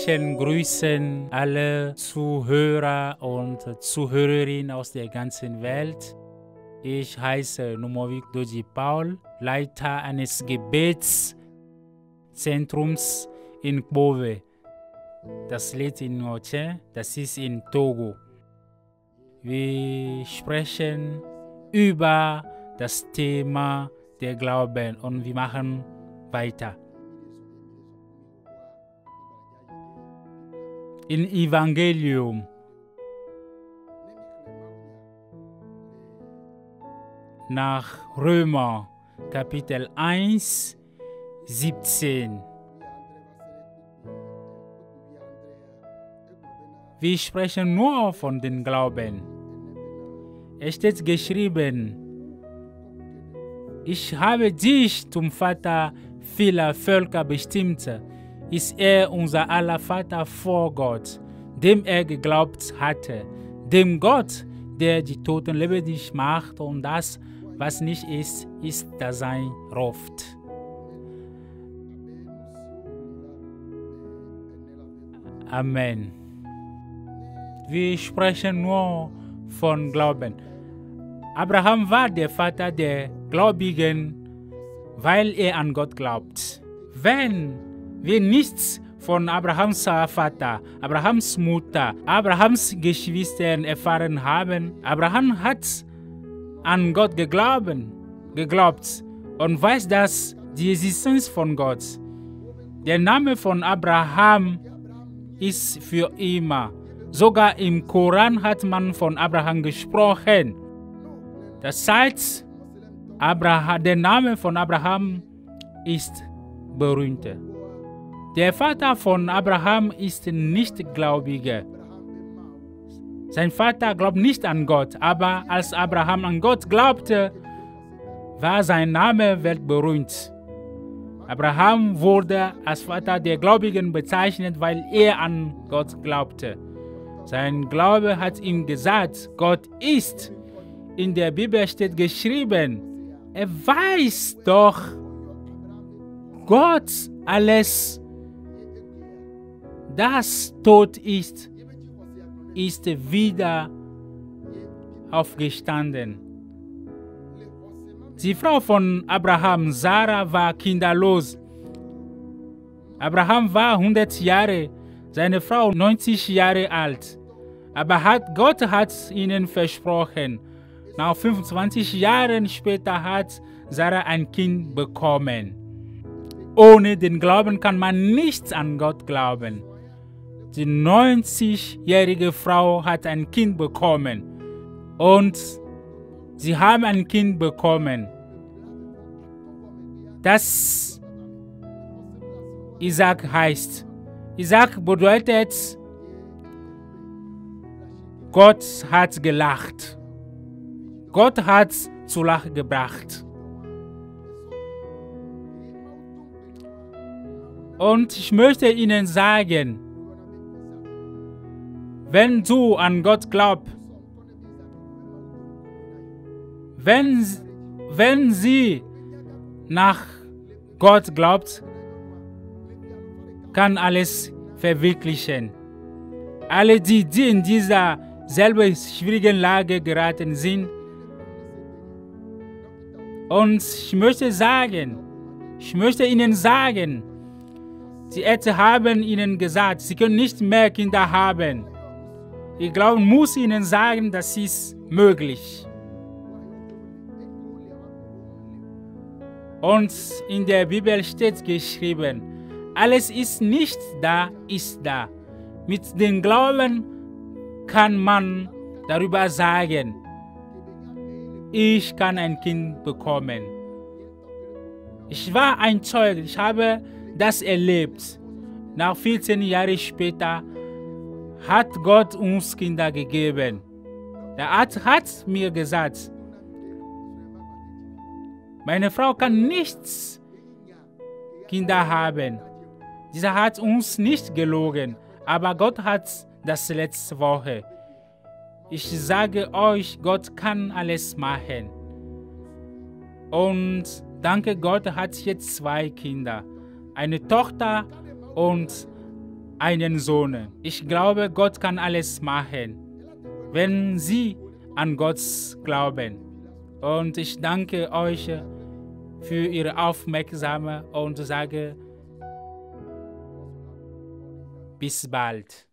herzlichen Grüßen alle Zuhörer und Zuhörerinnen aus der ganzen Welt. Ich heiße Numovik Doji Paul, Leiter eines Gebetszentrums in Kbove. Das liegt in Noche, das ist in Togo. Wir sprechen über das Thema der Glauben und wir machen weiter. Im Evangelium nach Römer Kapitel 1, 17. Wir sprechen nur von dem Glauben. Es steht geschrieben: Ich habe dich zum Vater vieler Völker bestimmt. Ist er unser aller Vater vor Gott, dem er geglaubt hatte, dem Gott, der die Toten lebendig macht und das, was nicht ist, ist Dasein ruft. Amen. Wir sprechen nur von Glauben. Abraham war der Vater der Gläubigen, weil er an Gott glaubt. Wenn wir nichts von Abrahams Vater, Abrahams Mutter, Abrahams Geschwistern erfahren haben, Abraham hat an Gott geglaubt und weiß, dass die Existenz von Gott. Der Name von Abraham ist für immer. Sogar im Koran hat man von Abraham gesprochen. Das heißt, der Name von Abraham ist berühmt. Der Vater von Abraham ist nicht Gläubiger. Sein Vater glaubt nicht an Gott, aber als Abraham an Gott glaubte, war sein Name weltberühmt. Abraham wurde als Vater der Gläubigen bezeichnet, weil er an Gott glaubte. Sein Glaube hat ihm gesagt, Gott ist. In der Bibel steht geschrieben, er weiß doch, Gott alles, das tot ist, ist wieder aufgestanden. Die Frau von Abraham, Sarah, war kinderlos. Abraham war 100 Jahre, seine Frau 90 Jahre alt. Aber Gott hat ihnen versprochen, nach 25 Jahren später hat Sarah ein Kind bekommen. Ohne den Glauben kann man nicht an Gott glauben. Die 90-jährige Frau hat ein Kind bekommen und sie haben ein Kind bekommen, das Isaac heißt. Isaac bedeutet, Gott hat gelacht. Gott hat zu Lachen gebracht. Und ich möchte Ihnen sagen, wenn du an Gott glaubst, wenn sie nach Gott glaubt, kann alles verwirklichen. Alle die in dieser selben schwierigen Lage geraten sind. Und ich möchte Ihnen sagen, die Ärzte haben Ihnen gesagt, Sie können nicht mehr Kinder haben. Ich glaube, ich muss Ihnen sagen, das ist möglich. Und in der Bibel steht geschrieben, alles ist nicht da, ist da. Mit dem Glauben kann man darüber sagen, ich kann ein Kind bekommen. Ich war ein Zeuge, ich habe das erlebt. Nach 14 Jahren später hat Gott uns Kinder gegeben. Der Arzt hat mir gesagt, meine Frau kann nichts Kinder haben. Dieser hat uns nicht gelogen, aber Gott hat das letzte Woche. Ich sage euch, Gott kann alles machen. Und danke Gott hat jetzt 2 Kinder. Eine Tochter und einen Sohn. Ich glaube, Gott kann alles machen, wenn Sie an Gott glauben. Und ich danke euch für Ihre Aufmerksamkeit und sage bis bald.